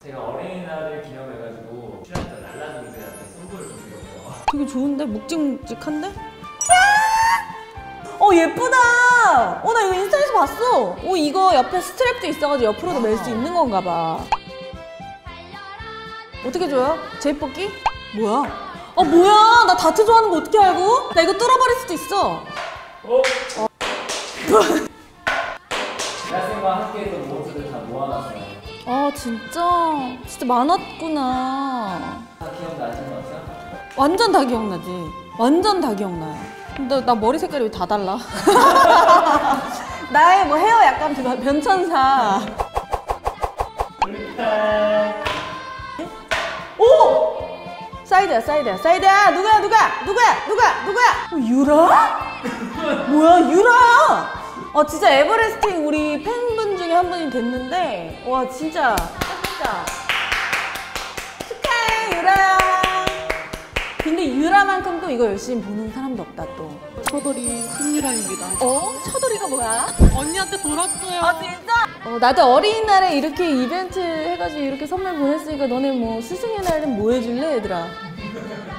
제가 어린이날을 기념해가지고 출연자 날라님들한테 선물을 좀 드렸어요. 되게 좋은데? 묵직묵직한데? 예쁘다! 나 이거 인스타에서 봤어! 이거 옆에 스트랩도 있어가지고 옆으로도 멜 수 있는 건가 봐. 어떻게 줘요? 제입뽑기? 뭐야? 뭐야! 나 다트 좋아하는 거 어떻게 알고? 나 이거 뚫어버릴 수도 있어! 대학생과 함께했던 모습을 다 모아놨어요. 진짜 많았구나. 다 기억나시는 거 같아요? 완전 다 기억나지. 완전 다 기억나요. 근데 나 머리 색깔이 왜 다 달라? 나의 뭐 헤어 약간 변천사. 오! 사이드야. 누구야? 유라? 뭐야, 유라야? 진짜 에버레스팅 우리 팬분 중에 한 분이 됐는데, 와, 진짜. 축하해, 유라야. 근데 유라만큼 또 이거 열심히 보는 사람도 없다, 또. 처돌이 신유라입니다. 처돌이가 뭐야? 언니한테 돌았어요. 진짜? 나도 어린이날에 이렇게 이벤트 해가지고 이렇게 선물 보냈으니까 너네 뭐 스승의 날은 뭐 해줄래, 얘들아?